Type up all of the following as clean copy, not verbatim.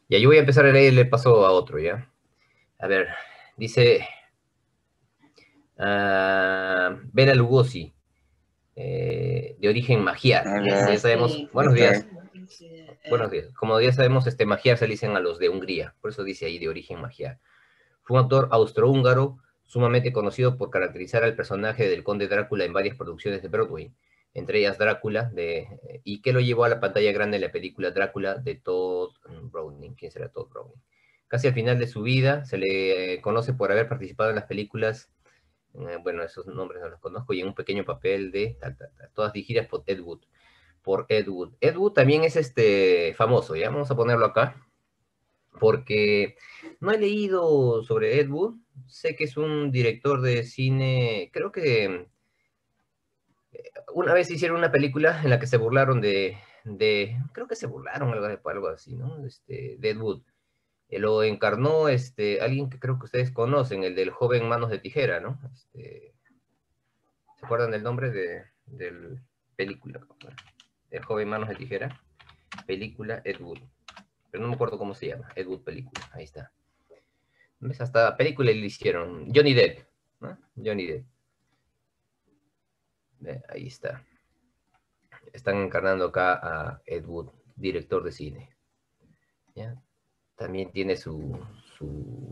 Ya, yo voy a empezar a leer y le paso a otro, ¿ya? A ver, dice Bela Lugosi, de origen magiar, ¿ya? Como Hola, ya sabemos, buenos ¿qué días, tal? buenos días. Como ya sabemos, magiar se le dicen a los de Hungría, por eso dice ahí de origen magiar. Fue un actor austrohúngaro sumamente conocido por caracterizar al personaje del conde Drácula en varias producciones de Broadway, entre ellas Drácula, y que lo llevó a la pantalla grande en la película Drácula de Todd Browning. ¿Quién será Todd Browning? Casi al final de su vida se le conoce por haber participado en las películas, bueno, esos nombres no los conozco, y en un pequeño papel de todas dirigidas por Ed Wood. Ed Wood también es famoso, ¿ya? Vamos a ponerlo acá porque no he leído sobre Ed Wood. Sé que es un director de cine, creo que una vez hicieron una película en la que se burlaron creo que se burlaron algo así, ¿no? De Ed Wood. Lo encarnó alguien que creo que ustedes conocen, el del joven Manos de Tijera, ¿no? ¿Se acuerdan del nombre del película? El joven Manos de Tijera, película Ed Wood. Pero no me acuerdo cómo se llama, Ed Wood película, ahí está. ¿Ves? Hasta película le hicieron. Johnny Depp, ¿no? Johnny Depp. Ahí está. Están encarnando acá a Ed Wood, director de cine. ¿Ya? También tiene su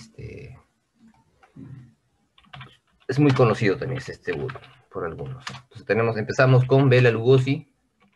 es muy conocido también este Wood por algunos. Entonces empezamos con Bela Lugosi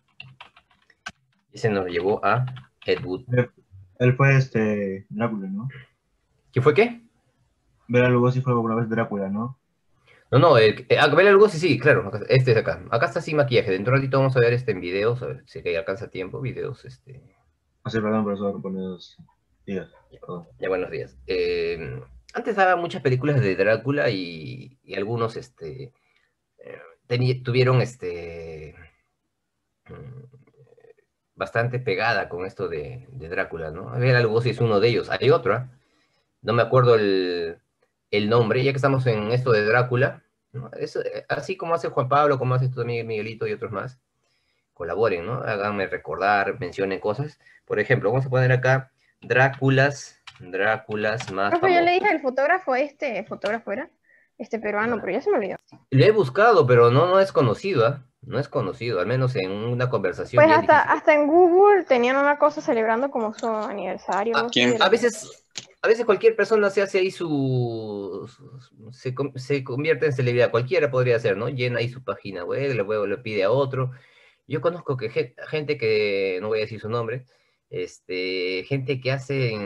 y se nos llevó a Ed Wood. Él fue Drácula, ¿no? ¿Qué fue qué? Bela Lugosi fue alguna vez Drácula, ¿no? No, no, Bela Lugosi sí, claro, este es acá. Acá está sin maquillaje. Dentro de un ratito vamos a ver en videos, a ver si que alcanza tiempo, videos, Ah, sí, perdón, profesor, por los días. Perdón. Ya, buenos días. Antes daba muchas películas de Drácula y algunos tuvieron bastante pegada con esto de Drácula, ¿no? A ver, Lugosi es uno de ellos. Hay otro, ¿eh? No me acuerdo el nombre, ya que estamos en esto de Drácula, ¿no? Así como hace Juan Pablo, como hace también Miguelito y otros más, colaboren, ¿no? Háganme recordar, mencionen cosas. Por ejemplo, vamos a poner acá Dráculas más Profe, yo le famosos. dije, el fotógrafo era peruano, pero ya se me olvidó. Le he buscado, pero no es conocido, ¿eh? No es conocido, al menos en una conversación Pues ya es difícil. hasta en Google tenían una cosa celebrando como su aniversario, algo así. ¿Quién? A veces cualquier persona se hace ahí se convierte en celebridad, cualquiera podría ser, ¿no? Llena ahí su página web, luego le pide a otro. Yo conozco que gente que, no voy a decir su nombre, gente que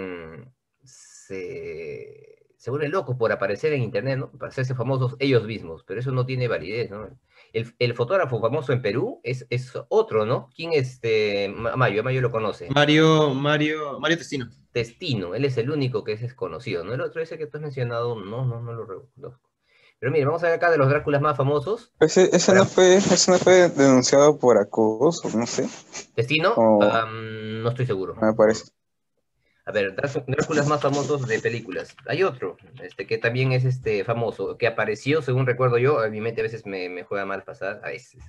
se vuelve loco por aparecer en internet, ¿no? Para hacerse famosos ellos mismos, pero eso no tiene validez, ¿no? El fotógrafo famoso en Perú es otro, ¿no? ¿Quién es Mayo lo conoce. Mario Testino. Destino, él es el único que es desconocido, ¿no? El otro ese que tú has mencionado, no lo reconozco. Pero mire, vamos a ver acá de los Dráculas más famosos. Ese no fue denunciado por acoso, no sé. Destino, O no estoy seguro. me parece. A ver, Dráculas más famosos de películas. Hay otro, que también es famoso, que apareció, según recuerdo yo, a mi mente a veces me juega mal pasar, a veces.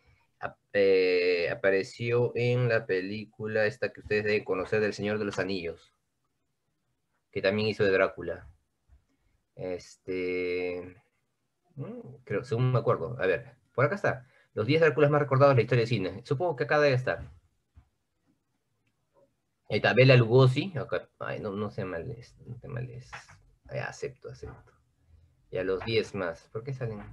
Apareció en la película esta que ustedes deben conocer del Señor de los Anillos, que también hizo de Drácula. Creo, según me acuerdo. A ver, por acá está. Los 10 Dráculas más recordados de la historia del cine. Supongo que acá debe estar. Ahí está, Bela Lugosi. Acá. Ay, no se males. No te males. Acepto. Y a los 10 más. ¿Por qué salen?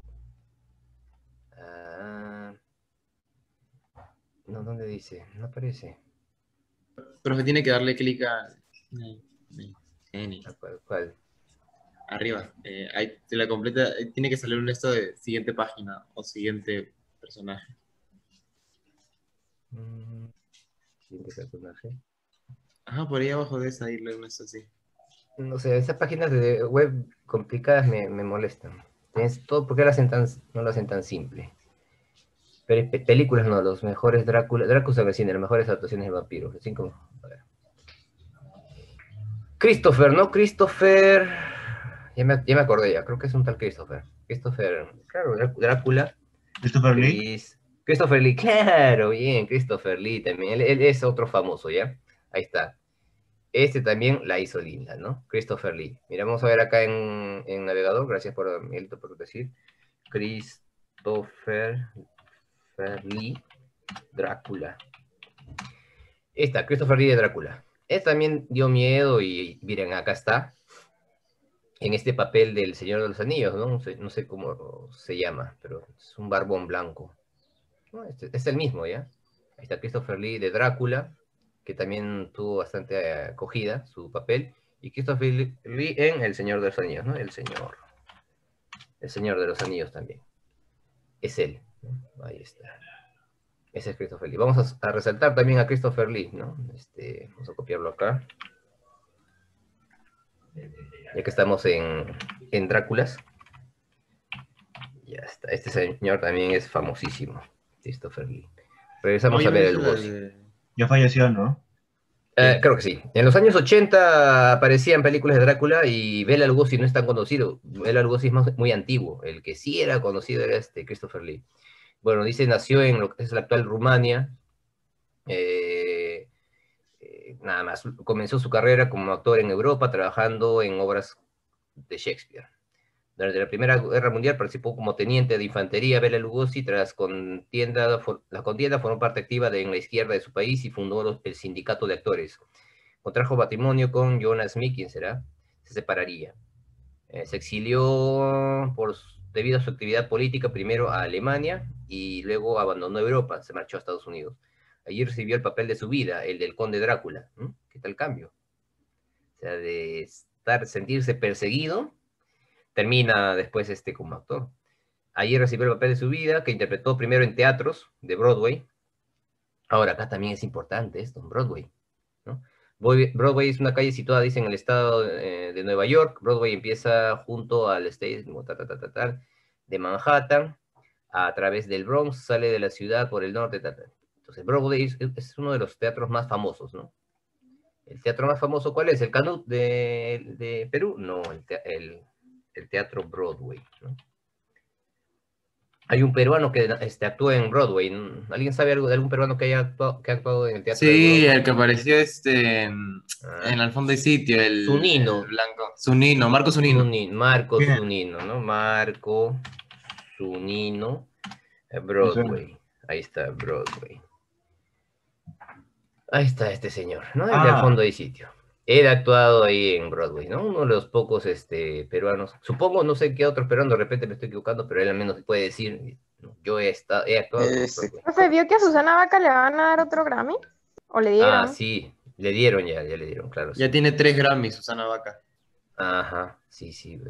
No, ¿dónde dice? No aparece. Pero se tiene que darle clic a... ¿Cuál? Arriba. Ahí te la completa. Tiene que salir un esto de siguiente página o siguiente personaje. Siguiente personaje. Ajá, por ahí abajo de esa irle un esto así. No sé, esas páginas de web complicadas me molestan. Tienes todo, ¿por qué no lo hacen tan simple? Pero películas no, los mejores Drácula sobre cine, las mejores actuaciones de vampiros. Christopher, ¿no? Christopher. Ya me acordé ya, creo que es un tal Christopher. Christopher, claro, Drácula. Christopher Lee. Christopher Lee, claro, bien, Christopher Lee también. Él es otro famoso, ¿ya? Ahí está. Este también la hizo linda, ¿no? Christopher Lee. Mira, vamos a ver acá en navegador. Gracias por, Miguelito, por decir. Christopher Lee, Drácula. Esta, Christopher Lee de Drácula. Esta también dio miedo y miren, acá está. En este papel del Señor de los Anillos, ¿no? No sé cómo se llama, pero es un barbón blanco. ¿No? Es el mismo, ¿ya? Ahí está Christopher Lee de Drácula, que también tuvo bastante acogida su papel. Y Christopher Lee en El Señor de los Anillos, ¿no? El Señor de los Anillos también. Es él, ¿no? Ahí está. Ese es Christopher Lee. Vamos a resaltar también a Christopher Lee, ¿no? Vamos a copiarlo acá. Ya que estamos en Dráculas. Ya está. Este señor también es famosísimo. Christopher Lee. Regresamos Oye, a ¿no ver viste el la Lugosi. de- Ya falleció, ¿no? Creo que sí. En los años 80 aparecían películas de Drácula y Bela Lugosi no es tan conocido. Bela Lugosi es muy antiguo. El que sí era conocido era Christopher Lee. Bueno, dice, nació en lo que es la actual Rumania. Nada más, comenzó su carrera como actor en Europa, trabajando en obras de Shakespeare. Durante la Primera Guerra Mundial participó como teniente de infantería Bela Lugosi. Tras la contienda formó parte activa en la izquierda de su país y fundó el sindicato de actores. Contrajo matrimonio con Joanna Smith, ¿quién será? Se separaría. Se exilió debido a su actividad política primero a Alemania y luego abandonó Europa, se marchó a Estados Unidos. Allí recibió el papel de su vida, el del Conde Drácula. ¿Qué tal cambio? O sea, de sentirse perseguido, termina después como actor. Allí recibió el papel de su vida, que interpretó primero en teatros de Broadway. Ahora, acá también es importante esto, en Broadway, ¿no? Broadway es una calle situada, dice, en el estado de Nueva York. Broadway empieza junto al State de Manhattan, a través del Bronx, sale de la ciudad por el norte. Entonces, Broadway es uno de los teatros más famosos, ¿no? ¿El teatro más famoso cuál es? ¿El Canut de Perú? No, el teatro Broadway, ¿no? Hay un peruano que actúa en Broadway. ¿Alguien sabe algo de algún peruano que ha actuado en el teatro de Sí, Broadway? el que apareció Ah, en Al fondo y sitio, el Zunino. blanco. Zunino, Marco Zunino. Marco Bien, Zunino, ¿no? Marco Zunino, me suena. Broadway. Ahí está, Broadway. Ahí está este señor, ¿no? El de Al Ah, fondo y sitio. Él ha actuado ahí en Broadway, ¿no? Uno de los pocos peruanos. Supongo, no sé qué otros peruanos, de repente me estoy equivocando, pero él al menos puede decir, ¿no? He actuado en Sí. Broadway. ¿No se vio que a Susana Vaca le van a dar otro Grammy? ¿O le Ah, dieron? sí, le dieron ya le dieron, claro, Ya sí. tiene 3 Grammys, Susana Vaca. Ajá, sí,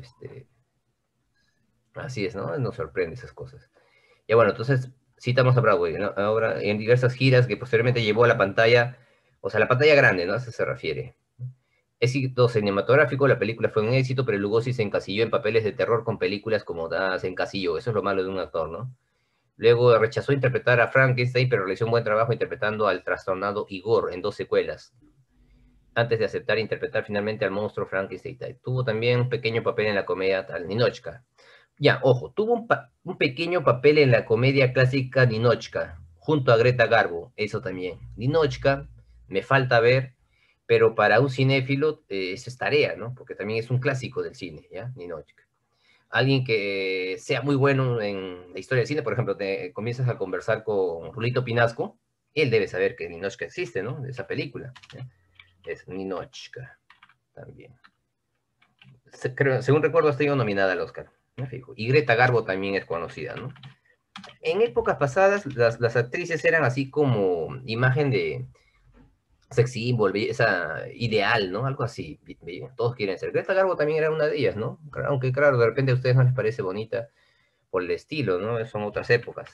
así es, ¿no? Nos sorprende esas cosas. Ya bueno, entonces citamos a Broadway, ¿no? Ahora en diversas giras que posteriormente llevó a la pantalla, o sea, la pantalla grande, ¿no? A eso se refiere. Éxito cinematográfico, la película fue un éxito, pero Lugosi se encasilló en papeles de terror con películas como se encasilló, eso es lo malo de un actor, ¿no? Luego rechazó interpretar a Frankenstein, pero realizó un buen trabajo interpretando al trastornado Igor en 2 secuelas, antes de aceptar interpretar finalmente al monstruo Frankenstein. Tuvo también un pequeño papel en la comedia Ninochka. Ya, ojo, tuvo un pequeño papel en la comedia clásica Ninochka, junto a Greta Garbo, eso también. Ninochka, me falta ver, pero para un cinéfilo eso es tarea, ¿no? Porque también es un clásico del cine, ¿ya? Ninochka. Alguien que sea muy bueno en la historia del cine, por ejemplo, te comienzas a conversar con Rulito Pinasco, él debe saber que Ninochka existe, ¿no? De esa película, ¿ya? Es Ninochka también. Según recuerdo, ha sido nominada al Oscar. Me fijo. Y Greta Garbo también es conocida, ¿no? En épocas pasadas, las actrices eran así como imagen de sex symbol, belleza ideal, ¿no? Algo así. Todos quieren ser. Greta Garbo también era una de ellas, ¿no? Aunque, claro, de repente a ustedes no les parece bonita por el estilo, ¿no? Son otras épocas.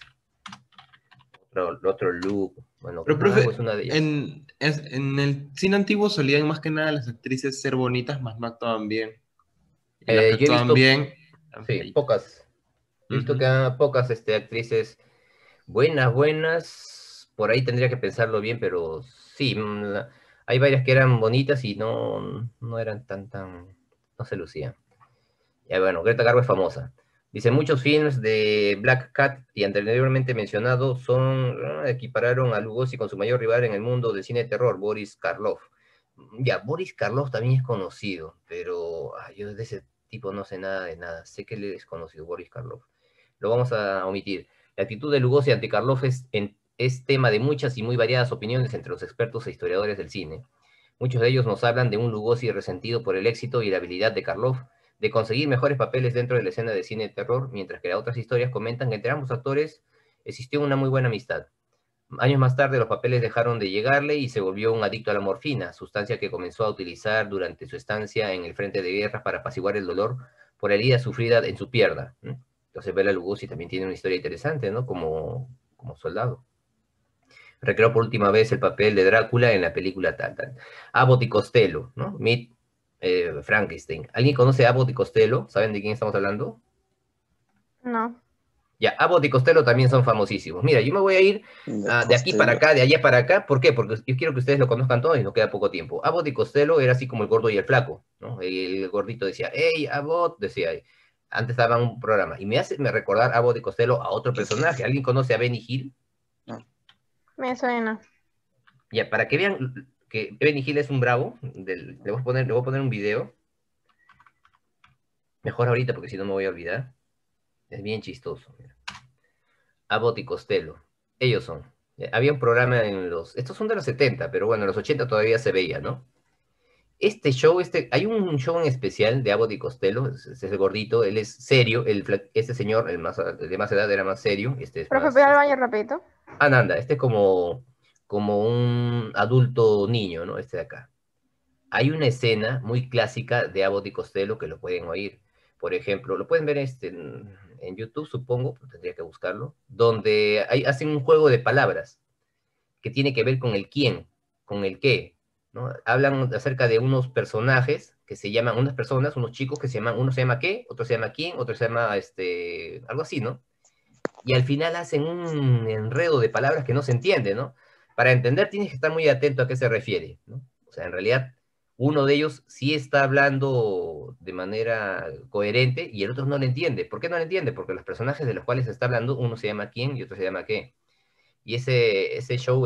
Otro look. Bueno, Pero, Greta Garbo profe, es una de ellas. en el cine antiguo solían más que nada las actrices ser bonitas, más no actuaban bien. Y las que Yo he actuaban visto, bien eran sí, feitas. pocas. He visto que Ujú. pocas actrices buenas. Por ahí tendría que pensarlo bien, pero sí, hay varias que eran bonitas y no eran no se lucían. Ya bueno, Greta Garbo es famosa. Dice, muchos films de Black Cat y anteriormente mencionado equipararon a Lugosi con su mayor rival en el mundo del cine de terror, Boris Karloff. Ya, Boris Karloff también es conocido, pero yo de ese tipo no sé nada de nada. Sé que él es conocido, Boris Karloff. Lo vamos a omitir. La actitud de Lugosi ante Karloff es tema de muchas y muy variadas opiniones entre los expertos e historiadores del cine. Muchos de ellos nos hablan de un Lugosi resentido por el éxito y la habilidad de Karloff de conseguir mejores papeles dentro de la escena de cine de terror, mientras que otras historias comentan que entre ambos actores existió una muy buena amistad. Años más tarde los papeles dejaron de llegarle y se volvió un adicto a la morfina, sustancia que comenzó a utilizar durante su estancia en el frente de guerra para apaciguar el dolor por la herida sufrida en su pierna. Entonces Bela Lugosi también tiene una historia interesante, ¿no? Como soldado. Recreó por última vez el papel de Drácula en la película tal, tal. Abbott y Costello, ¿no? Meet Frankenstein. ¿Alguien conoce a Abbott y Costello? ¿Saben de quién estamos hablando? No. Ya, Abbott y Costello también son famosísimos. Mira, yo me voy a ir de aquí para acá, de allá para acá. ¿Por qué? Porque yo quiero que ustedes lo conozcan todos y nos queda poco tiempo. Abbott y Costello era así como el gordo y el flaco, ¿no? El gordito decía, hey, Abbott, decía, antes daban un programa. Y me hace recordar Abbott y Costello a otro personaje. ¿Alguien conoce a Benny Hill? No. Me suena. Ya, para que vean que Benny Hill es un bravo, le voy a poner un video. Mejor ahorita porque si no me voy a olvidar. Es bien chistoso. Mira. Abbott y Costello. Ellos son. Había un programa en los... Estos son de los 70, pero bueno, en los 80 todavía se veía, ¿no? Este show, hay un show en especial de Abbott y Costello, es el gordito, él es serio, este señor, el de más edad era más serio. Este es Profe, más, voy al baño rapidito. Nanda, este es como un adulto niño, ¿no? Este de acá. Hay una escena muy clásica de Abbott y Costello que lo pueden oír. Por ejemplo, lo pueden ver en YouTube, supongo, tendría que buscarlo, donde hacen un juego de palabras que tiene que ver con el quién, con el qué, ¿no? Hablan acerca de unos personajes que se llaman, unas personas, unos chicos que se llaman, uno se llama qué, otro se llama quién, otro se llama algo así, ¿no? Y al final hacen un enredo de palabras que no se entiende, ¿no? Para entender tienes que estar muy atento a qué se refiere, ¿no? O sea, en realidad uno de ellos sí está hablando de manera coherente y el otro no le entiende. ¿Por qué no le entiende? Porque los personajes de los cuales se está hablando, uno se llama quién y otro se llama qué. Y ese show,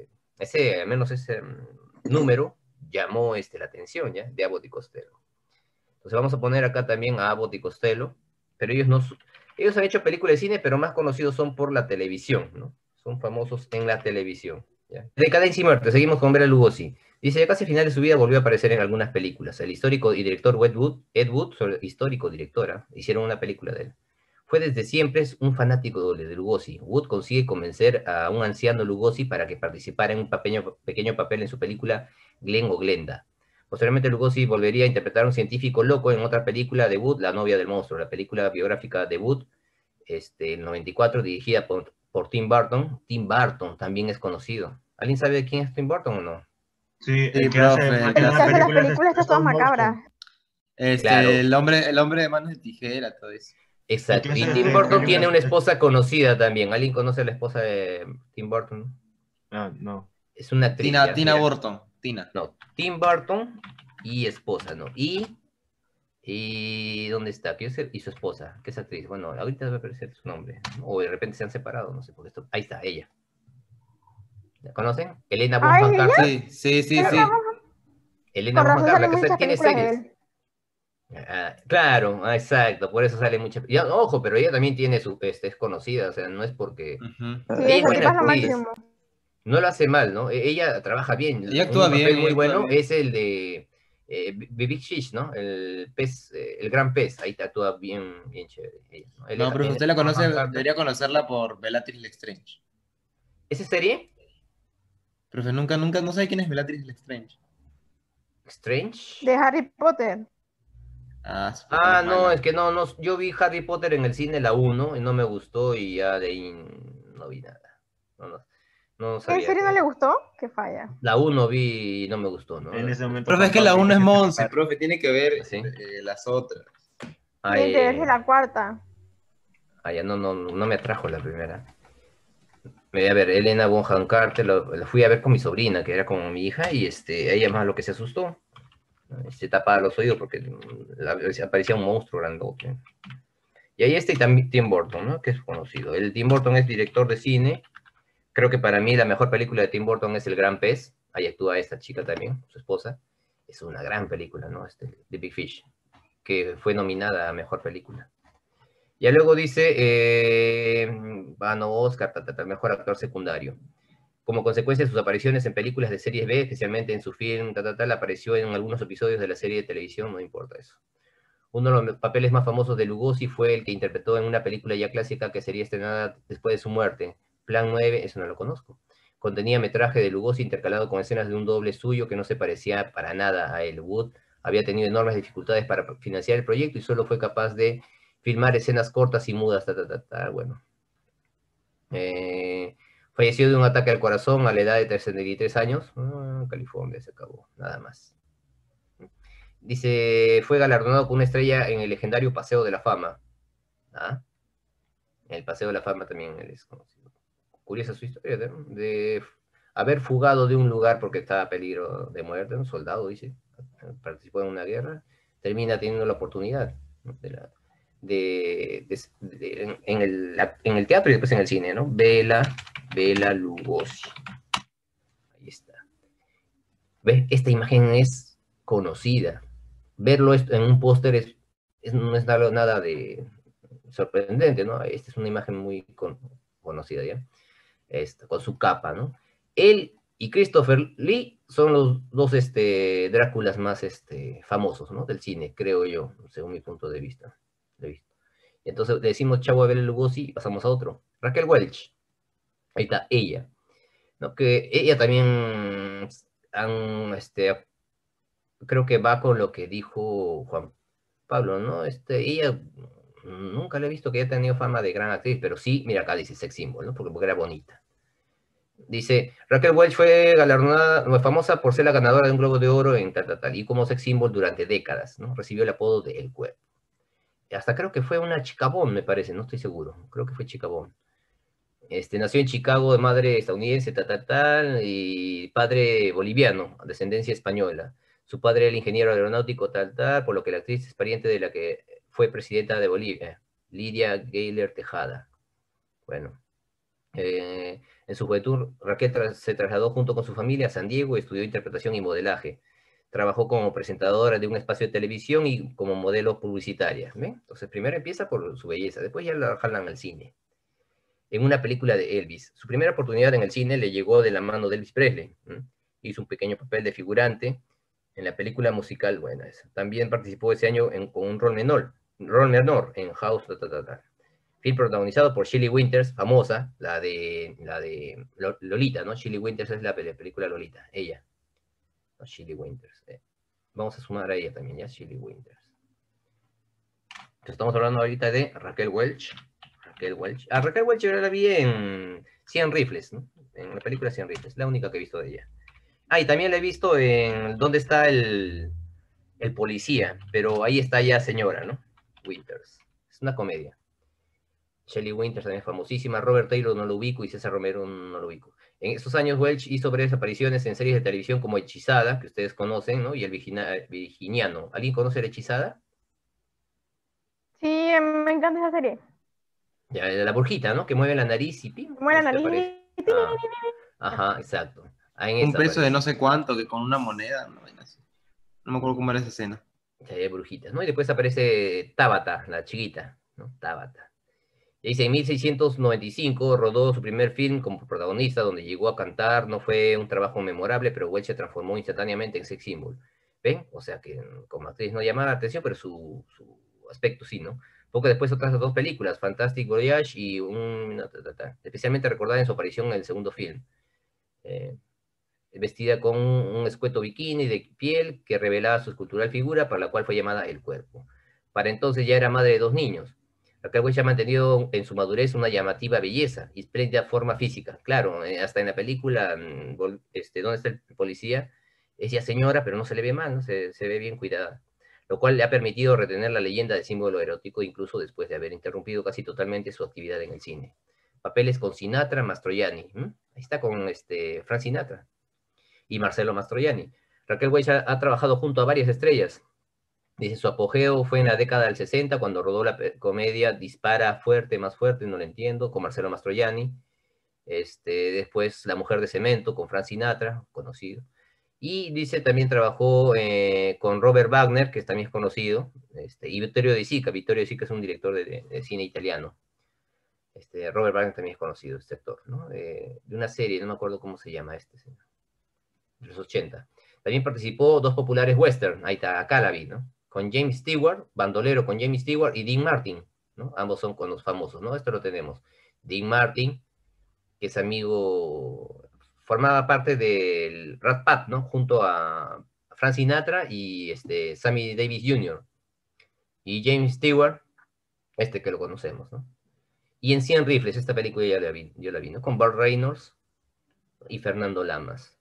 al menos ese número, llamó la atención, ¿ya? De Abbott y Costello. Entonces vamos a poner acá también a Abbott y Costello, pero ellos han hecho películas de cine, pero más conocidos son por la televisión, ¿no? Son famosos en la televisión, ¿ya? Decadencia y muerte, seguimos con Bela Lugosi. Dice, ya casi al final de su vida volvió a aparecer en algunas películas. El histórico y director Ed Wood, histórico directora, hicieron una película de él. Fue desde siempre un fanático de Lugosi. Wood consigue convencer a un anciano Lugosi para que participara en un pequeño papel en su película Glenn o Glenda. Posteriormente Lugosi volvería a interpretar a un científico loco en otra película de Wood, La novia del monstruo, la película biográfica de Wood, el 94, dirigida por Tim Burton. Tim Burton también es conocido. ¿Alguien sabe de quién es Tim Burton o no? Sí, Sí, el que hace profe, una el que hace Las película películas estas todas stop motion. macabras. Claro. El hombre de manos de tijera, todo eso. Exacto. El que Y hace Tim Burton películas- tiene una esposa conocida también. ¿Alguien conoce a la esposa de Tim Burton? Ah, no. Es una actriz. Tina, ya, Tina mira. Burton. Tina. No, Tim Burton y esposa, ¿no? Y ¿dónde está? Y su esposa, que es actriz. Bueno, ahorita va a aparecer su nombre. O de repente se han separado, no sé por esto. Ahí está, ella. ¿La conocen? Elena Ay, Bonham ¿ella? Carter. Sí. Elena Con Bonham razón Carter, salen la que muchas tiene películas de series. él. Claro, exacto, por eso sale mucha. Ya, ojo, pero ella también tiene es conocida, o sea, no es porque. Ujú. Sí, Ella es esa buena tipa es lo actriz. máximo. No lo hace mal, ¿no? Ella trabaja bien. Ella actúa Un papel bien, muy ella actúa bueno bien. es el de Big Fish, ¿no? El pez, el gran pez. Ahí actúa bien, bien chévere. Ella, ¿no? No, pero usted la Bonham conoce, Carter. debería conocerla por Bellatrix Lestrange. ¿Esa serie? Profe, nunca no sabe quién es Bellatrix Lestrange. Strange. De Harry Potter. No, es que no, yo vi Harry Potter en el cine la 1 y no me gustó y ya de ahí no vi nada. No ¿En sabía serio no que... le gustó? Que falla. La 1 vi y no me gustó, ¿no? En ese momento. Profe, es que la 1 es Monse, profe, tiene que ver ¿Sí? las otras. Tienen que verse la cuarta. Ya no me atrajo la primera. A ver, Elena Bonham Carter, la fui a ver con mi sobrina, que era como mi hija, y ella más lo que se asustó. Se tapaba los oídos porque aparecía un monstruo grandote. Y ahí está y también Tim Burton, ¿no? Que es conocido. El Tim Burton es director de cine. Creo que para mí la mejor película de Tim Burton es El Gran Pez. ahí actúa esta chica también, su esposa. Es una gran película, ¿no? The Big Fish, que fue nominada a Mejor Película. Ya luego dice, ganó Oscar, Mejor Actor Secundario. Como consecuencia de sus apariciones en películas de series B, especialmente en su film, apareció en algunos episodios de la serie de televisión, no importa eso. Uno de los papeles más famosos de Lugosi fue el que interpretó en una película ya clásica que sería estrenada después de su muerte, Plan 9, eso no lo conozco. Contenía metraje de Lugosi intercalado con escenas de un doble suyo que no se parecía para nada a él. Wood había tenido enormes dificultades para financiar el proyecto y solo fue capaz de filmar escenas cortas y mudas, bueno. Falleció de un ataque al corazón a la edad de 63 años. California se acabó, nada más. Dice, fue galardonado con una estrella en el legendario Paseo de la Fama. ¿Ah? El Paseo de la Fama también él es conocido. Curiosa su historia, ¿no? De haber fugado de un lugar porque estaba a peligro de muerte, un soldado, dice, participó en una guerra, termina teniendo la oportunidad, ¿no? En el teatro y después en el cine, ¿no? Bela Lugosi. Ahí está. ¿Ves? Esta imagen es conocida. Verlo en un póster no es nada de sorprendente, ¿no? Esta es una imagen muy conocida, ¿ya? Con su capa, ¿no? Él y Christopher Lee son los dos Dráculas más famosos, ¿no? Del cine, creo yo, según mi punto de vista. Entonces le decimos chavo a Bela Lugosi y pasamos a otro. Raquel Welch. Ahí está, ella. ¿No? Que ella también creo que va con lo que dijo Juan Pablo, ¿no? Ella nunca le he visto que haya tenido fama de gran actriz, pero sí, mira acá dice sex symbol, ¿no? Porque era bonita. Dice, Raquel Welch fue galardonada, famosa por ser la ganadora de un Globo de Oro en y como sex symbol durante décadas, ¿no? Recibió el apodo de El Cuerpo. Hasta creo que fue una chica Bond, me parece, no estoy seguro. Creo que fue chica Bond. Nació en Chicago de madre estadounidense, y padre boliviano, descendencia española. Su padre era el ingeniero aeronáutico, por lo que la actriz es pariente de la que fue presidenta de Bolivia, Lidia Gayler Tejada. Bueno, en su juventud, Raquel se trasladó junto con su familia a San Diego y estudió interpretación y modelaje. Trabajó como presentadora de un espacio de televisión y como modelo publicitaria. ¿Ven? Entonces, primero empieza por su belleza, después ya la jalan al cine. En una película de Elvis. Su primera oportunidad en el cine le llegó de la mano de Elvis Presley. Hizo un pequeño papel de figurante en la película musical, buena esa. También participó ese año con un rol menor en House, film protagonizado por Shelley Winters, famosa, la de Lolita, ¿no? Shelley Winters es la película Lolita, ella. No, Shelley Winters. Vamos a sumar a ella también, ¿ya? Shelley Winters. Entonces, estamos hablando ahorita de Raquel Welch. Raquel Welch yo la vi en 100 Rifles, ¿no? En la película 100 Rifles, la única que he visto de ella. Y también la he visto en ¿Dónde está el policía? Pero ahí está ya señora, ¿no? Winters. Es una comedia. Shelley Winters también es famosísima. Robert Taylor no lo ubico y César Romero no lo ubico. En estos años Welch hizo breves apariciones en series de televisión como Hechizada, que ustedes conocen, ¿no? Y El Virginiano. ¿Alguien conoce La Hechizada? Sí, me encanta esa serie. Ya, de la burjita, ¿no? Que mueve la nariz y ¡pim! Muere la nariz. Ajá, exacto. En Un esa precio de aparece. no sé cuánto, que con una moneda, no, no me acuerdo cómo era esa escena. De brujitas, ¿no? Y después aparece Tabata, la chiquita, ¿no? Tabata. Y dice, en 1695 rodó su primer film como protagonista, donde llegó a cantar. No fue un trabajo memorable, pero Welch se transformó instantáneamente en sex symbol. ¿Ven? O sea que como actriz no llamaba la atención, pero su aspecto sí, ¿no? Poco después otras dos películas, Fantastic Voyage y especialmente recordada en su aparición en el segundo film. Vestida con un escueto bikini de piel que revelaba su escultural figura, para la cual fue llamada El Cuerpo. Para entonces ya era madre de 2 niños. Raquel Welch ha mantenido en su madurez una llamativa belleza y espléndida forma física. Claro, hasta en la película ¿Dónde está el policía? Es ya señora, pero no se le ve mal, ¿no? Se ve bien cuidada. Lo cual le ha permitido retener la leyenda del símbolo erótico, incluso después de haber interrumpido casi totalmente su actividad en el cine. Papeles con Sinatra, Mastroianni. Ahí está con Frank Sinatra y Marcello Mastroianni. Raquel Welch ha trabajado junto a varias estrellas. Dice, su apogeo fue en la década del 60, cuando rodó la comedia Dispara fuerte, más fuerte, no lo entiendo, con Marcello Mastroianni. Después La Mujer de Cemento con Frank Sinatra, conocido. Y dice, también trabajó con Robert Wagner, que también es conocido, y Vittorio De Sica es un director de cine italiano. Robert Wagner también es conocido, este actor, ¿no? De una serie, no me acuerdo cómo se llama señor, de los 80. También participó dos populares western, ahí está, acá la vi, ¿no? Con James Stewart, bandolero con James Stewart y Dean Martin, ¿no? Ambos son con los famosos, ¿no? Esto lo tenemos. Dean Martin, que es amigo, formaba parte del Rat Pack, ¿no? Junto a Frank Sinatra y Sammy Davis Jr. Y James Stewart, que lo conocemos, ¿no? Y en 100 Rifles, esta película yo la vi, ¿no? Con Burt Reynolds y Fernando Lamas.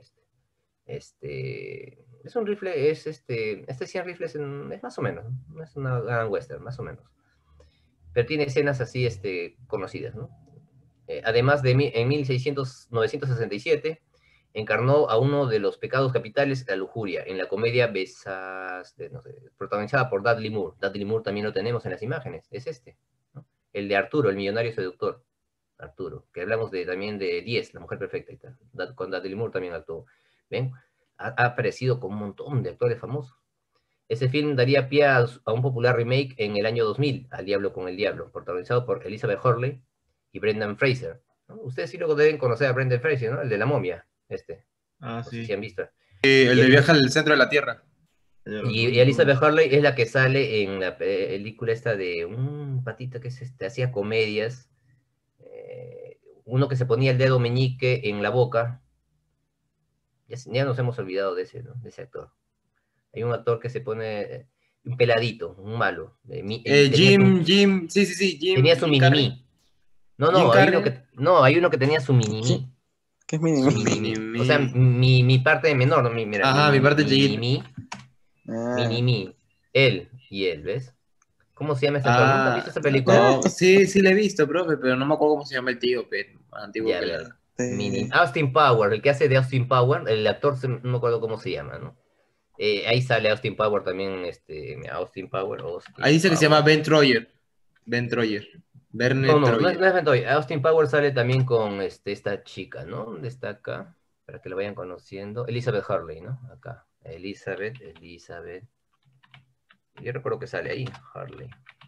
Es un rifle, 100 Rifles es más o menos, ¿no? Es una gran western, más o menos. Pero tiene escenas así, conocidas, ¿no? Además en 967, encarnó a uno de los pecados capitales, la lujuria, en la comedia no sé, protagonizada por Dudley Moore. Dudley Moore también lo tenemos en las imágenes, es ¿no? El de Arturo, el millonario seductor. Arturo, que hablamos también de 10, la mujer perfecta, y tal. Con Dudley Moore también actuó. ¿Ven? Ha aparecido con un montón de actores famosos. Ese film daría pie a un popular remake en el año 2000, Al Diablo con el Diablo, protagonizado por Elizabeth Hurley y Brendan Fraser, ¿no? Ustedes sí luego deben conocer a Brendan Fraser, ¿no? El de la momia, Ah, no sé sí. si han visto. El Y, de Viaje al Centro de la Tierra. y Elizabeth Hurley es la que sale en la película esta de un patito que hacía comedias, uno que se ponía el dedo meñique en la boca. Ya nos hemos olvidado de ese, ¿no? De ese actor. Hay un actor que se pone un peladito, un malo, y Sí, sí, sí, tenía su Jim Carrey. mini-me. No, Jim no, Carrey. hay uno que tenía su ¿Qué, mini-me. qué es Su mini? mini-me. O sea, Mini-me. mi parte menor, no, mira, Ajá, mi parte chiquita. mini-me, Ah, mini-me. Él y él, ¿ves? ¿Cómo se llama este actor? ¿Nunca has visto Ah, esa película? no, sí, sí le he visto, profe, pero no me acuerdo cómo se llama el tío, pero más antiguo Ya, que a la... ver. Austin Power, el que hace de Austin Power, el actor, no me acuerdo cómo se llama, ¿no? Ahí sale Austin Power también, Ahí Austin dice que se llama Power. Ben Troyer. Ben Troyer. Verne No es Troyer. Ben Toy. Austin Power sale también con esta chica, ¿no? ¿Dónde está acá? Para que lo vayan conociendo. Elizabeth Hurley, ¿no? Acá. Elizabeth. Yo recuerdo que sale ahí, Hurley.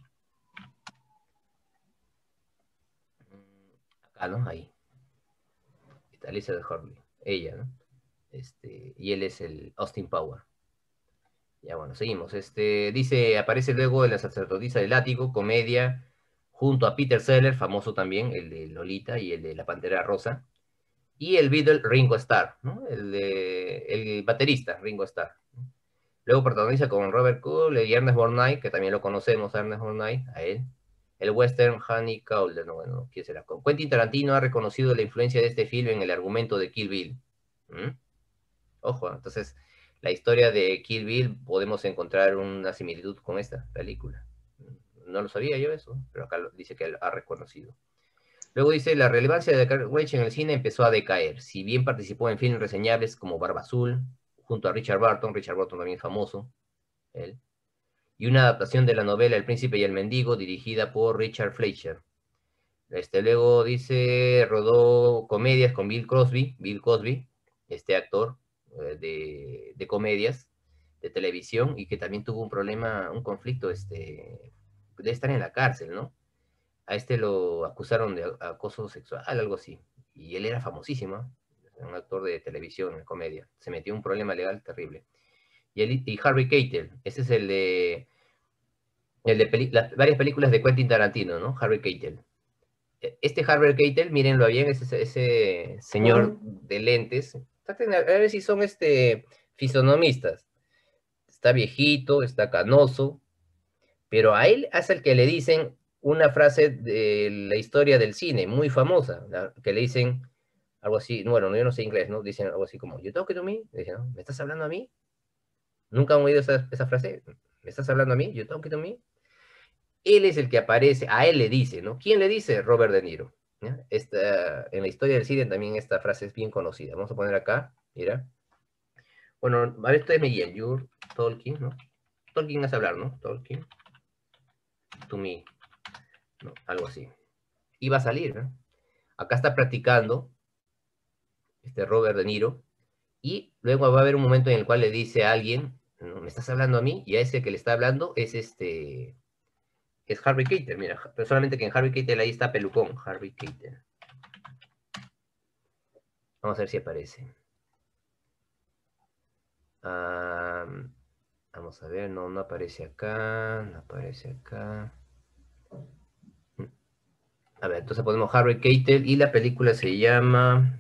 Acá, ¿no? Ahí. Está Elizabeth Hurley. Ella, ¿no? Y él es el Austin Power. Ya, bueno, seguimos. Dice, aparece luego en La sacerdotisa del látigo, comedia, junto a Peter Sellers, famoso también, el de Lolita y el de La Pantera Rosa. Y el Beatle Ringo Starr, ¿no? El baterista Ringo Starr. Luego protagoniza con Robert Cole y Ernest Borgnine, que también lo conocemos, a Ernest Borgnine, a él. El western Honey Cowler, no, bueno, ¿quién será? Quentin Tarantino ha reconocido la influencia de este film en el argumento de Kill Bill. ¿Mm? Ojo, entonces, la historia de Kill Bill podemos encontrar una similitud con esta película. No lo sabía yo eso, pero acá dice que él ha reconocido. Luego dice, la relevancia de Cartwright en el cine empezó a decaer. Si bien participó en filmes reseñables como Barba Azul, junto a Richard Burton también es famoso, él, y una adaptación de la novela El Príncipe y el Mendigo, dirigida por Richard Fleischer. Luego dice, rodó comedias con Bill Cosby, este actor de comedias de televisión, y que también tuvo un problema, un conflicto de estar en la cárcel, ¿no? A lo acusaron de acoso sexual, algo así. Y él era famosísimo, un actor de televisión, de comedia. Se metió en un problema legal terrible. Y Harvey Keitel, ese es varias películas de Quentin Tarantino, ¿no? Harvey Keitel. Harvey Keitel, mírenlo bien, es ese señor de lentes. Traten a ver si son fisonomistas. Está viejito, está canoso, pero a él es el que le dicen una frase de la historia del cine, muy famosa, que le dicen algo así, bueno, yo no sé inglés, ¿no? Dicen algo así como, you talking to me? Dicen, ¿no? ¿Me estás hablando a mí? ¿Nunca han oído esa frase? ¿Me estás hablando a mí? You talking to me? Él es el que aparece, a él le dice, ¿no? ¿Quién le dice? Robert De Niro. ¿Ya? En la historia del cine también esta frase es bien conocida. Vamos a poner acá, mira. Bueno, a ver, ustedes me guían, you're talking, ¿no? Talking es hablar, ¿no? Talking to me, ¿no? Algo así. Y va a salir, ¿no? Acá está practicando Robert De Niro, y luego va a haber un momento en el cual le dice a alguien, "¿No ¿me estás hablando a mí?", y a ese que le está hablando es Harvey Keitel, mira, pero solamente que en Harvey Keitel ahí está pelucón, Harvey Keitel. Vamos a ver si aparece. Vamos a ver, no aparece acá, no aparece acá. A ver, entonces ponemos Harvey Keitel y la película se llama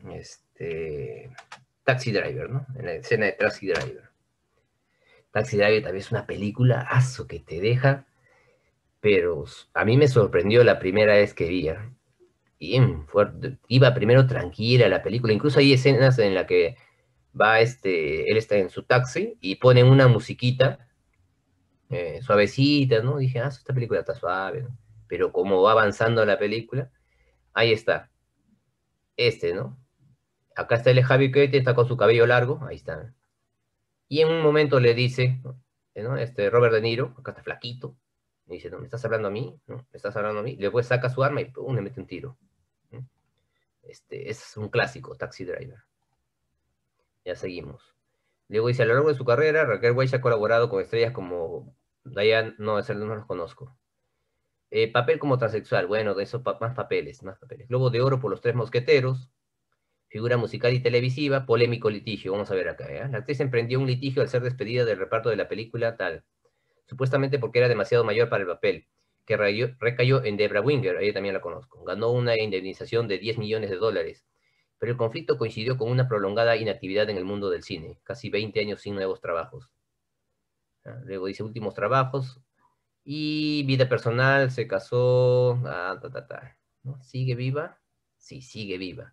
Taxi Driver, ¿no? En la escena de Taxi Driver. Taxi Driver también es una película aso que te deja, pero a mí me sorprendió la primera vez que vi. Bien fuerte. Iba primero tranquila la película, incluso hay escenas en las que va él está en su taxi y ponen una musiquita suavecita, ¿no? Dije, esta película está suave, ¿no? Pero como va avanzando la película, ahí está, ¿no? Acá está el Javi Keitel, está con su cabello largo, ahí está. Y en un momento le dice, ¿no? Robert De Niro, acá está flaquito, le dice, ¿no? ¿Me estás hablando a mí? ¿No? ¿Me estás hablando a mí? Después saca su arma y ¡pum! Le mete un tiro. ¿No? Es un clásico, Taxi Driver. Ya seguimos. Luego dice, a lo largo de su carrera, Raquel Welch ha colaborado con estrellas como Diane, no los conozco. Papel como transexual, bueno, de esos más papeles. Globo de Oro por Los Tres Mosqueteros. Figura musical y televisiva, polémico litigio. Vamos a ver acá. La actriz emprendió un litigio al ser despedida del reparto de la película tal, supuestamente porque era demasiado mayor para el papel, que recayó en Debra Winger, ella también la conozco. Ganó una indemnización de $10 millones, pero el conflicto coincidió con una prolongada inactividad en el mundo del cine, casi 20 años sin nuevos trabajos. Luego dice últimos trabajos, y vida personal, se casó, ¿no? ¿Sigue viva? Sí, sigue viva.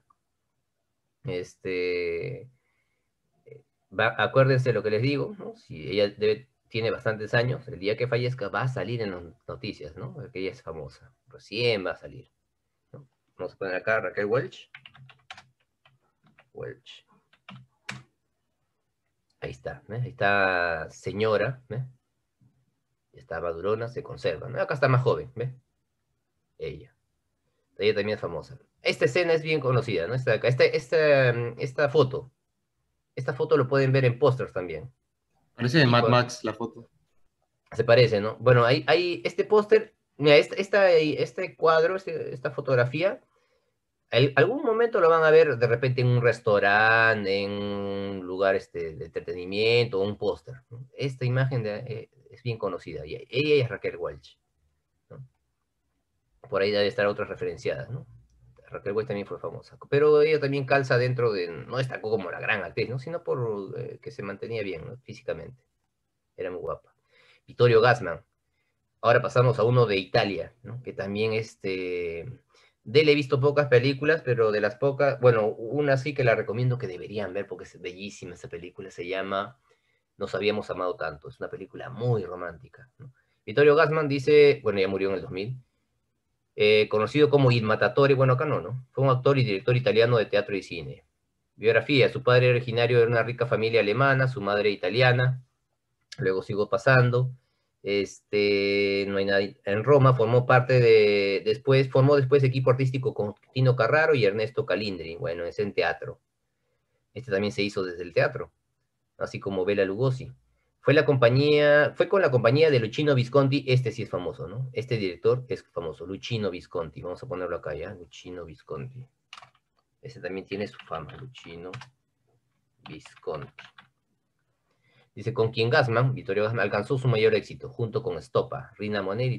Acuérdense de lo que les digo, ¿no? Si ella tiene bastantes años, el día que fallezca va a salir en las noticias, ¿no? Porque ella es famosa, recién va a salir, ¿no? Vamos a poner acá Raquel Welch. Ahí está, ¿eh? Ahí está señora, ¿eh? Está madurona, se conserva, ¿no? Acá está más joven, ¿ves? Ella también es famosa. Esta escena es bien conocida, ¿no? Esta foto lo pueden ver en pósters también. Parece de Mad Max la foto. Se parece, ¿no? Bueno, hay este póster, mira, este cuadro, esta fotografía, algún momento lo van a ver de repente en un restaurante, en un lugar de entretenimiento, o un póster, ¿no? Esta imagen es bien conocida, y ella es Raquel Welch, ¿no? Por ahí debe estar otras referenciadas, ¿no? Raquel Welch también fue famosa, pero ella también calza dentro no destacó como la gran actriz, ¿no? Sino por que se mantenía bien, ¿no? Físicamente, era muy guapa. Vittorio Gassman. Ahora pasamos a uno de Italia, ¿no? Que también de él he visto pocas películas, pero de las pocas, bueno, una sí que la recomiendo que deberían ver porque es bellísima esa película, se llama Nos habíamos amado tanto, es una película muy romántica, ¿no? Vittorio Gassman dice, bueno, ya murió en el 2000, conocido como Il Mattatore, bueno, acá no, fue un actor y director italiano de teatro y cine. Biografía, su padre originario de una rica familia alemana, su madre italiana, luego sigo pasando. No hay nada en Roma, formó después equipo artístico con Tino Carraro y Ernesto Calindri, bueno, es en teatro. También se hizo desde el teatro, así como Bela Lugosi. Fue con la compañía de Luchino Visconti, sí es famoso, ¿no? Este director es famoso, Luchino Visconti, vamos a ponerlo acá ya, Luchino Visconti. También tiene su fama, Luchino Visconti. Dice, con quien Vittorio Gassman, alcanzó su mayor éxito, junto con Stoppa, Rina Monelli,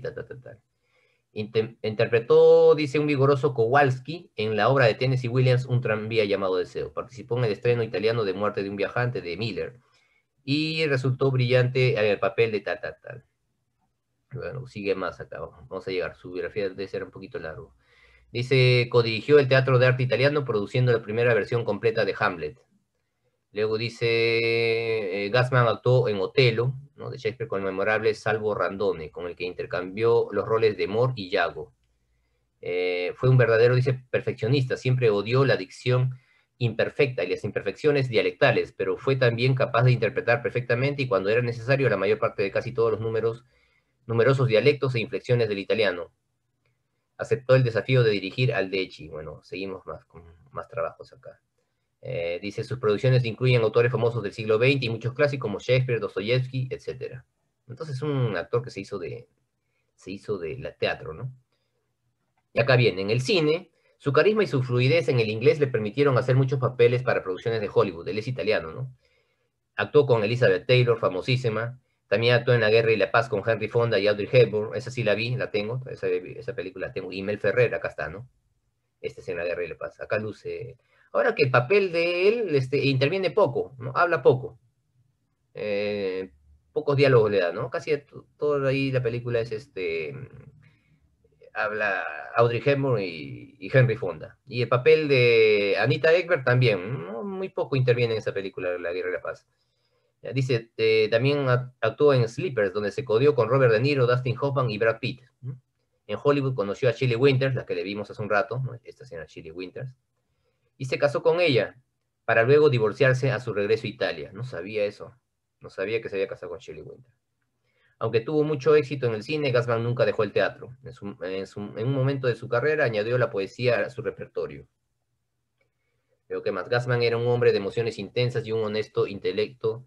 Interpretó, dice, un vigoroso Kowalski en la obra de Tennessee Williams, Un tranvía llamado Deseo. Participó en el estreno italiano de Muerte de un viajante, de Miller. Y resultó brillante en el papel de tal. Bueno, sigue más acá, vamos a llegar. Su biografía debe ser un poquito largo. Dice, codirigió el Teatro de Arte Italiano, produciendo la primera versión completa de Hamlet. Luego dice, Gassman actuó en Otelo, ¿no? De Shakespeare, con el memorable Salvo Randone, con el que intercambió los roles de Mor y Iago. Fue un verdadero, dice, perfeccionista, siempre odió la dicción imperfecta y las imperfecciones dialectales, pero fue también capaz de interpretar perfectamente y cuando era necesario la mayor parte de casi todos los numerosos dialectos e inflexiones del italiano. Aceptó el desafío de dirigir al Dechi. Bueno, seguimos con más trabajos acá. Dice, sus producciones incluyen autores famosos del siglo XX y muchos clásicos como Shakespeare, Dostoyevsky, etc. Entonces, un actor que se hizo de la teatro, ¿no? Y acá viene, en el cine, su carisma y su fluidez en el inglés le permitieron hacer muchos papeles para producciones de Hollywood. Él es italiano, ¿no? Actuó con Elizabeth Taylor, famosísima. También actuó en La Guerra y la Paz con Henry Fonda y Audrey Hepburn. Esa sí la vi, la tengo. Esa película la tengo. Y Mel Ferrer, acá está, ¿no? Este es en La Guerra y la Paz. Acá luce. Ahora que el papel de él interviene poco, ¿no? Habla poco. Pocos diálogos le da, ¿no? Casi todo ahí la película es habla Audrey Hepburn y Henry Fonda. Y el papel de Anita Ekberg también, ¿no? Muy poco interviene en esa película, La Guerra y la Paz. Dice, también actuó en Sleepers, donde se codió con Robert De Niro, Dustin Hoffman y Brad Pitt. En Hollywood conoció a Shelley Winters, la que le vimos hace un rato, ¿no? Esta señora Shelley Winters, y se casó con ella, para luego divorciarse a su regreso a Italia. No sabía eso, no sabía que se había casado con Shelley Winters. Aunque tuvo mucho éxito en el cine, Gassman nunca dejó el teatro. En un momento de su carrera añadió la poesía a su repertorio. Creo que más, Gassman era un hombre de emociones intensas y un honesto intelecto.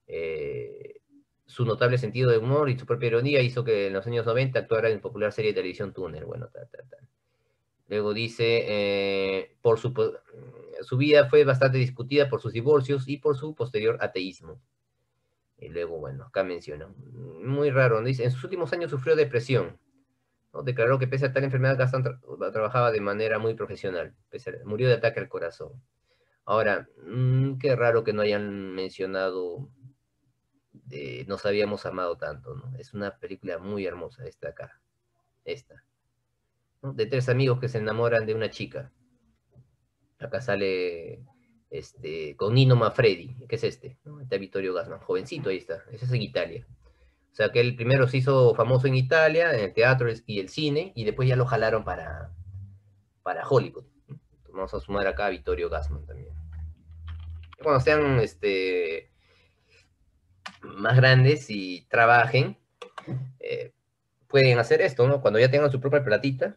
Su notable sentido de humor y su propia ironía hizo que en los años 90 actuara en la popular serie de televisión Túnel. Bueno, Luego dice, su vida fue bastante discutida por sus divorcios y por su posterior ateísmo. Y luego, bueno, acá menciona, muy raro, ¿no? Dice, en sus últimos años sufrió depresión, ¿no? Declaró que pese a tal enfermedad, Gaston trabajaba de manera muy profesional, murió de ataque al corazón. Ahora, qué raro que no hayan mencionado Nos habíamos amado tanto, ¿no? Es una película muy hermosa esta acá, ¿no? De tres amigos que se enamoran de una chica. Acá sale con Nino Manfredi, que es ¿no? Está Vittorio Gassman, jovencito, ahí está, ese es en Italia. O sea que él primero se hizo famoso en Italia, en el teatro y el cine, y después ya lo jalaron para Hollywood. Vamos a sumar acá a Vittorio Gassman también. Y cuando sean más grandes y trabajen, pueden hacer esto, ¿no? Cuando ya tengan su propia platita,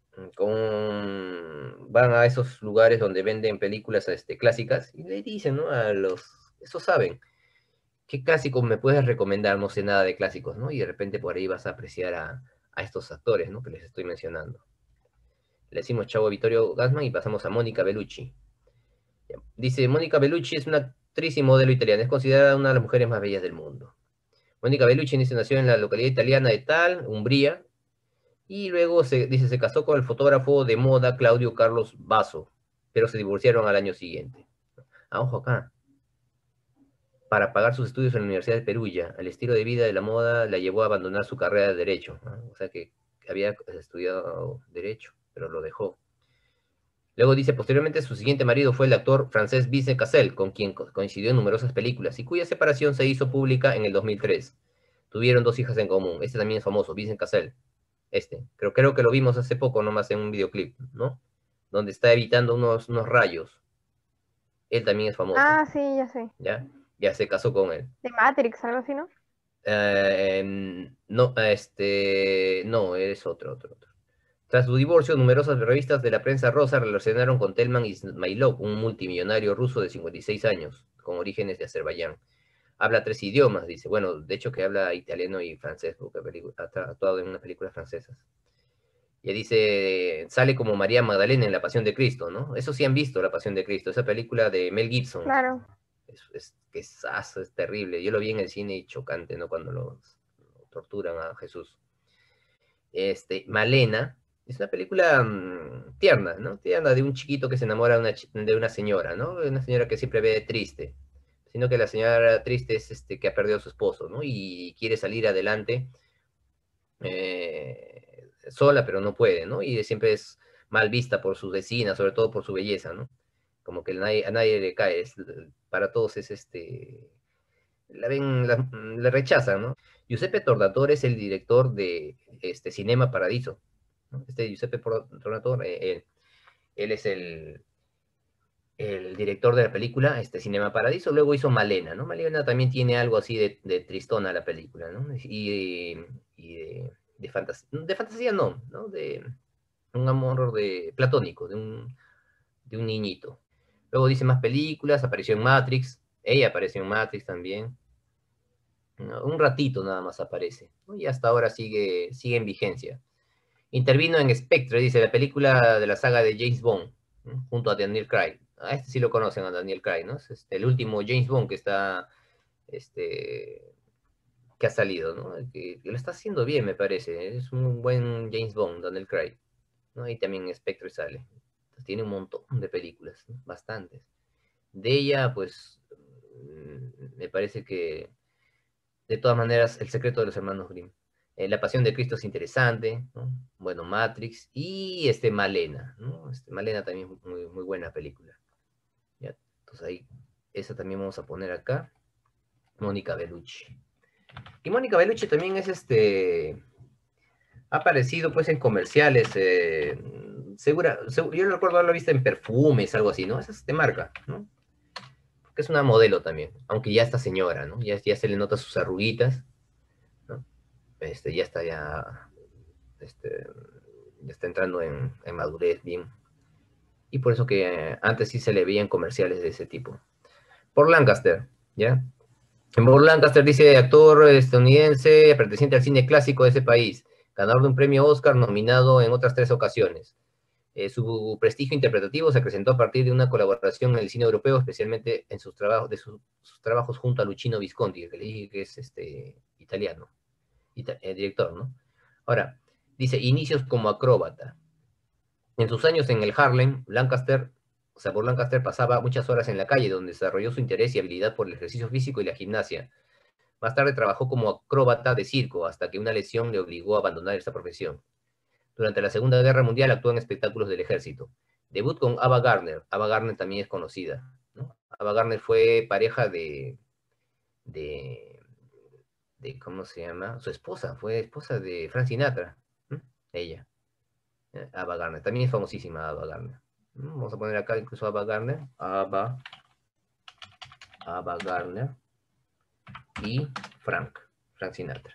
van a esos lugares donde venden películas clásicas y le dicen, ¿no? Esos saben, ¿qué clásicos me puedes recomendar? No sé nada de clásicos, ¿no? Y de repente por ahí vas a apreciar a estos actores, ¿no? Que les estoy mencionando. Le decimos chavo a Vittorio Gassman y pasamos a Mónica Bellucci. Dice, Mónica Bellucci es una actriz y modelo italiana, es considerada una de las mujeres más bellas del mundo. Mónica Bellucci nació en la localidad italiana de Tal, Umbría, y luego se casó con el fotógrafo de moda Claudio Carlos Basso, pero se divorciaron al año siguiente. Ojo acá. Para pagar sus estudios en la Universidad de Perugia, el estilo de vida de la moda la llevó a abandonar su carrera de Derecho. O sea que había estudiado Derecho, pero lo dejó. Luego dice, posteriormente su siguiente marido fue el actor francés Vincent Cassel, con quien coincidió en numerosas películas, y cuya separación se hizo pública en el 2003. Tuvieron 2 hijas en común. Este también es famoso, Vincent Cassel. Creo que lo vimos hace poco, nomás en un videoclip, ¿no? Donde está evitando unos rayos. Él también es famoso. Ah, sí, ya sé. Ya se casó con él. De Matrix, algo así, ¿no? No, no, es otro. Tras su divorcio, numerosas revistas de la prensa rosa relacionaron con Telman Ismailov, un multimillonario ruso de 56 años, con orígenes de Azerbaiyán. Habla 3 idiomas, dice. Bueno, de hecho que habla italiano y francés, porque ha actuado en unas películas francesas. Ya dice, sale como María Magdalena en La Pasión de Cristo, ¿no? Eso sí han visto, La Pasión de Cristo, esa película de Mel Gibson. Claro. Es terrible. Yo lo vi en el cine y chocante, ¿no? Cuando lo torturan a Jesús. Malena es una película tierna, ¿no? Tierna, de un chiquito que se enamora de una señora, ¿no? Una señora que siempre ve triste, sino que la señora triste es que ha perdido a su esposo, ¿no? Y quiere salir adelante sola, pero no puede, ¿no? Y siempre es mal vista por sus vecinas, sobre todo por su belleza, ¿no? Como que a nadie le cae, para todos es le rechazan, ¿no? Giuseppe Tornatore es el director de Cinema Paradiso, ¿no? Giuseppe Tornatore, él es el director de la película, Cinema Paradiso. Luego hizo Malena, ¿no? Malena también tiene algo así de tristona la película, ¿no? Y de fantasía no, ¿no? un amor platónico, de un niñito. Luego dice más películas, apareció en Matrix, ella apareció en Matrix también. ¿No? Un ratito nada más aparece, ¿no? Y hasta ahora sigue en vigencia. Intervino en Spectre, dice, la película de la saga de James Bond, ¿no? Junto a Daniel Craig. A este sí lo conocen, a Daniel Craig, ¿no? Es el último James Bond que está, que ha salido, ¿no? Que lo está haciendo bien, me parece. Es un buen James Bond, Daniel Craig, ¿no? Y también Spectre sale. Entonces, tiene un montón de películas, ¿no? Bastantes. De ella, pues, me parece que, de todas maneras, El secreto de los hermanos Grimm. La pasión de Cristo es interesante, ¿no? Bueno, Matrix y Malena, ¿no? Malena también es muy, muy buena película. ¿Ya? Entonces ahí, esa también vamos a poner acá. Mónica Bellucci. Y Mónica Bellucci también es ha aparecido pues en comerciales, yo recuerdo haberla visto en perfumes, algo así, ¿no? Esa es de marca, ¿no? Que es una modelo también, aunque ya está señora, ¿no? Ya se le nota sus arruguitas, ¿no? Ya está ya está entrando en madurez bien. Y por eso que antes sí se le veían comerciales de ese tipo. Paul Lancaster, ¿ya? En Paul Lancaster dice actor estadounidense perteneciente al cine clásico de ese país, ganador de un premio Oscar, nominado en otras 3 ocasiones. Su prestigio interpretativo se acrecentó a partir de una colaboración en el cine europeo, especialmente en sus trabajos junto a Luchino Visconti, que le dije que es italiano, director, ¿no? Ahora, dice, inicios como acróbata. En sus años en el Harlem, Paul Lancaster pasaba muchas horas en la calle, donde desarrolló su interés y habilidad por el ejercicio físico y la gimnasia. Más tarde trabajó como acróbata de circo, hasta que una lesión le obligó a abandonar esta profesión. Durante la Segunda Guerra Mundial actuó en espectáculos del ejército. Debut con Ava Gardner. Ava Gardner también es conocida, ¿no? Ava Gardner fue pareja de ¿cómo se llama? Su esposa, fue esposa de Frank Sinatra, ¿no? Ella. Ava Gardner, también es famosísima Ava Gardner. Vamos a poner acá incluso Ava Gardner. Ava Gardner y Frank Sinatra.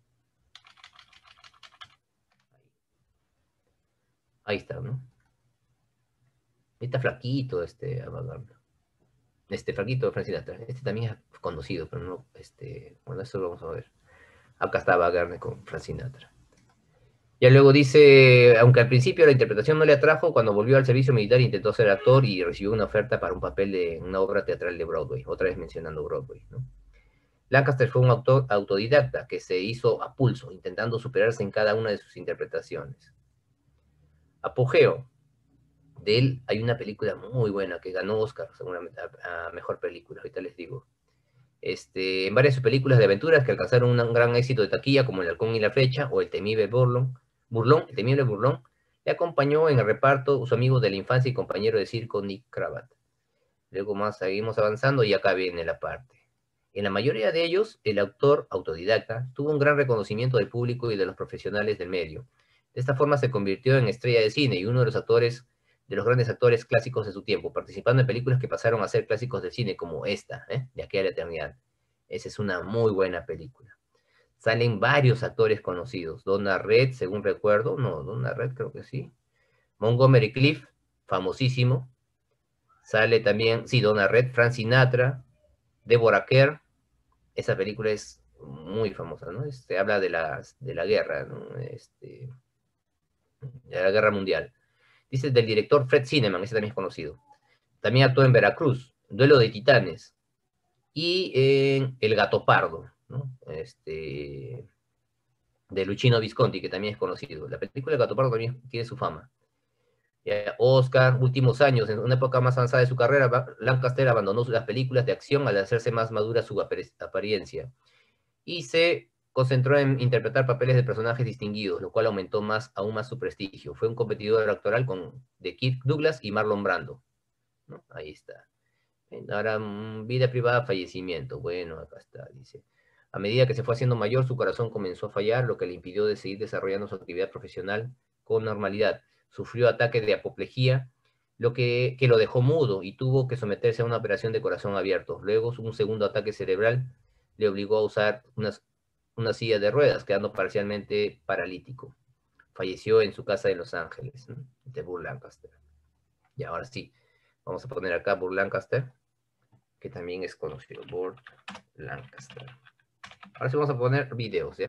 Ahí está, ¿no? Está flaquito Ava Gardner. Flaquito de Frank Sinatra. También es conocido, pero no, bueno, eso lo vamos a ver. Acá está Ava Gardner con Frank Sinatra. Ya luego dice, aunque al principio la interpretación no le atrajo, cuando volvió al servicio militar intentó ser actor y recibió una oferta para un papel de una obra teatral de Broadway, otra vez mencionando Broadway, ¿no? Lancaster fue un autor autodidacta que se hizo a pulso, intentando superarse en cada una de sus interpretaciones. Apogeo. De él hay una película muy buena que ganó Oscar, seguramente, a mejor película, ahorita les digo. En varias de sus películas de aventuras que alcanzaron un gran éxito de taquilla, como El Halcón y la Flecha o El Temible Burlón, le acompañó en el reparto su amigo de la infancia y compañero de circo Nick Cravat. Luego más seguimos avanzando y acá viene la parte. En la mayoría de ellos, el autor autodidacta tuvo un gran reconocimiento del público y de los profesionales del medio. De esta forma se convirtió en estrella de cine y uno de los grandes actores clásicos de su tiempo, participando en películas que pasaron a ser clásicos de cine, como esta, De aquí a la eternidad. Esa es una muy buena película. Salen varios actores conocidos. Donna Reed, según recuerdo. No, Donna Reed creo que sí. Montgomery Clift, famosísimo. Sale también, sí, Donna Reed, Frank Sinatra, Deborah Kerr. Esa película es muy famosa, ¿no? Habla de la guerra, ¿no? De la guerra mundial. Dice del director Fred Zinnemann, ese también es conocido. También actuó en Veracruz, Duelo de Titanes, y en El Gato Pardo, ¿no? De Luchino Visconti, que también es conocido. La película El Gato Pardo también tiene su fama. Oscar, últimos años, en una época más avanzada de su carrera, Lancaster abandonó las películas de acción al hacerse más madura su apariencia y se concentró en interpretar papeles de personajes distinguidos, lo cual aumentó aún más su prestigio. Fue un competidor actoral de Kirk Douglas y Marlon Brando, ¿no? Ahí está. Ahora, vida privada, fallecimiento. Bueno, acá está, dice. A medida que se fue haciendo mayor, su corazón comenzó a fallar, lo que le impidió de seguir desarrollando su actividad profesional con normalidad. Sufrió ataques de apoplejía, lo que lo dejó mudo y tuvo que someterse a una operación de corazón abierto. Luego, un segundo ataque cerebral le obligó a usar una silla de ruedas, quedando parcialmente paralítico. falleció en su casa de Los Ángeles, ¿no? De Burt Lancaster. Y ahora sí, vamos a poner acá Burt Lancaster, que también es conocido, Burt Lancaster. Ahora sí vamos a poner videos, ¿ya?